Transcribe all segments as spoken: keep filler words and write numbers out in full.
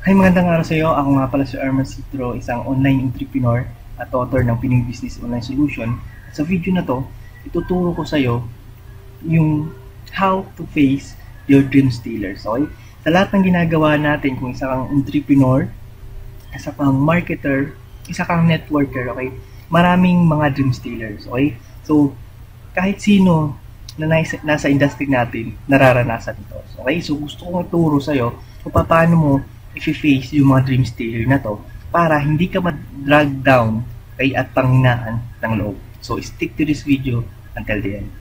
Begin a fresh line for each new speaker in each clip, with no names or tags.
Hi, magandang araw sa iyo. Ako nga pala si Arman Citro, isang online entrepreneur at author ng Pinoy Business Online Solution. At sa video na to, ituturo ko sa iyo yung how to face your dream stealers. Okay? Sa lahat ng ginagawa natin, kung isa kang entrepreneur, isa kang marketer, isa kang networker, okay? Maraming mga dream stealers, okay? So, kahit sino na nasa, nasa industry natin, nararanasan ito. Okay? So, gusto kong ituro sa iyo kung paano mo i-face yung mga dream stealer na to para hindi ka ma-drag down kay at panghinaan ng loob. So, stick to this video until the end.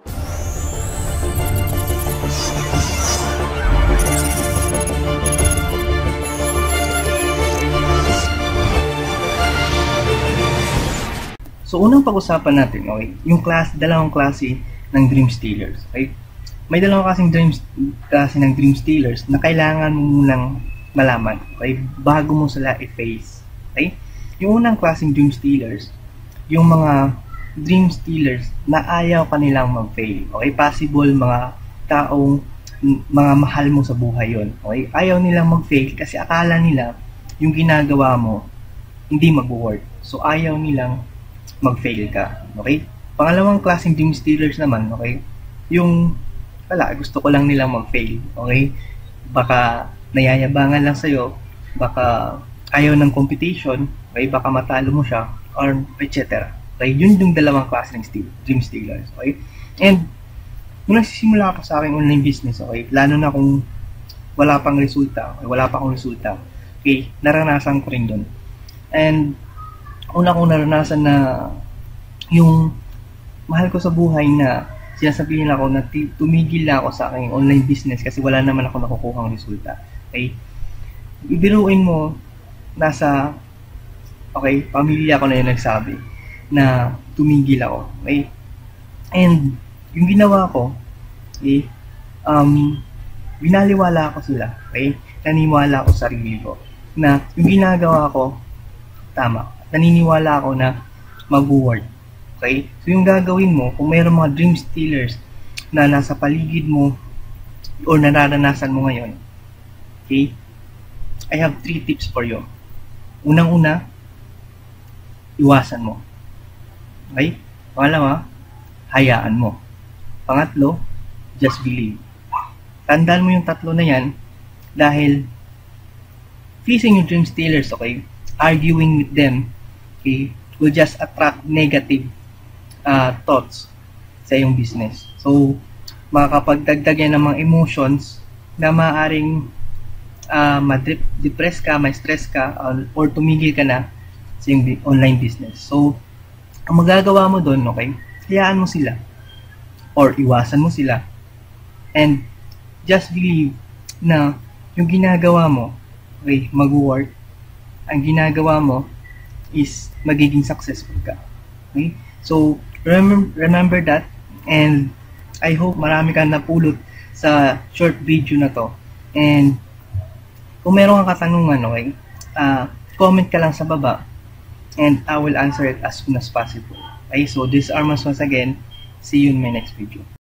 So, unang pag-usapan natin, okay, yung class, dalawang klase ng dream stealers. Okay? May dalawang klaseng dream, klase ng dream stealers na kailangan mo munang malaman, okay, bago mo sila i-face. Okay? Yung unang klaseng dream stealers, yung mga dream stealers na ayaw kanilang mag-fail. Okay? Possible mga taong mga mahal mo sa buhay yon. Okay? Ayaw nilang mag-fail kasi akala nila yung ginagawa mo hindi mag-work. So, ayaw nilang mag-fail ka. Okay? Pangalawang klaseng dream stealers naman, okay, yung wala, gusto ko lang nilang mag-fail. Okay? Baka nayayabangan lang sa'yo, baka ayaw ng competition, okay, baka matalo mo siya, or et cetera. Okay, yun yung dalawang klase ng steal, dream stealers. Okay? And, nung nagsisimula ako sa aking online business, okay, lalo na kung wala pang resulta, okay, wala pa akong resulta, okay, naranasan ko rin dun. And, una kong naranasan na yung mahal ko sa buhay na sinasabihin ako na tumigil na ako sa aking online business kasi wala naman ako nakukuhang resulta. Okay? Ibiruin mo, nasa, okay, pamilya ko na yung nagsabi na tumigil ako. Okay? And, yung ginawa ko, okay, um, binaliwala ko sila. Okay? Naniniwala ako sa sarili ko na yung ginagawa ko, tama. Naniniwala ako na mag-work. Okay? So, yung gagawin mo, kung mayroong mga dream stealers na nasa paligid mo o nararanasan mo ngayon, okay? I have three tips for you. Unang-una, iwasan mo. Okay? Pangalawa, hayaan mo. Pangatlo, just believe. Tandaan mo yung tatlo na yan dahil facing your dream stealers, okay, arguing with them, okay, will just attract negative uh, thoughts sa iyong business. So, makakapagdagdag yan ng mga emotions na maaaring uh, ma-depress ka, may stress ka, uh, or tumigil ka na sa iyong online business. So, ang magagawa mo doon, okay, hayaan mo sila or iwasan mo sila and just believe na yung ginagawa mo, okay, mag-work, ang ginagawa mo is magiging successful ka. Okay? So, remember, remember that, and I hope marami kang napulot sa short video na to. And kung meron kang katanungan, okay, uh, comment ka lang sa baba and I will answer it as soon as possible. Okay? So, this is Armas once again. See you in my next video.